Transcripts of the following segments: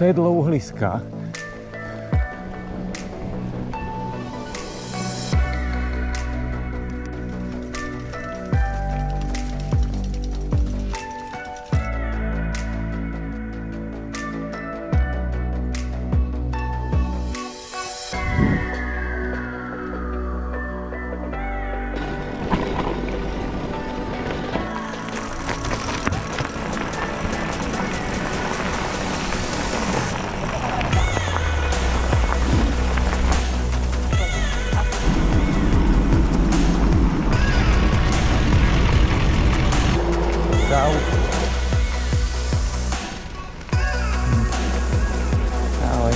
sedlo uhliska. Čau. Ahoj.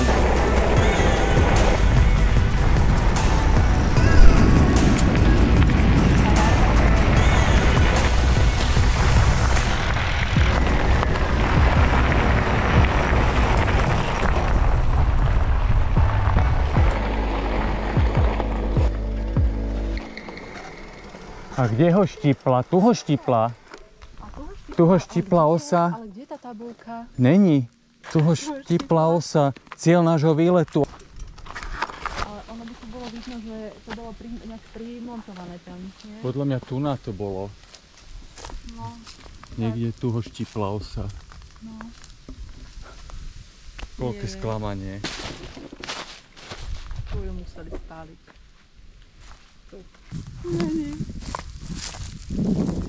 A kde ho štipla? Tu ho štipla. Tu ho štipla osa. Ale kde je tá tabuľka? Není. Tu ho štipla osa. Cieľ nášho výletu. Ale ono by to bolo vidno, že to bolo nejak primontované tam, nie? Podľa mňa tu na to bolo. No. Niekde tu ho štipla osa. No. Koľké sklamanie. Tu ju museli stáliť. Tu. Nie.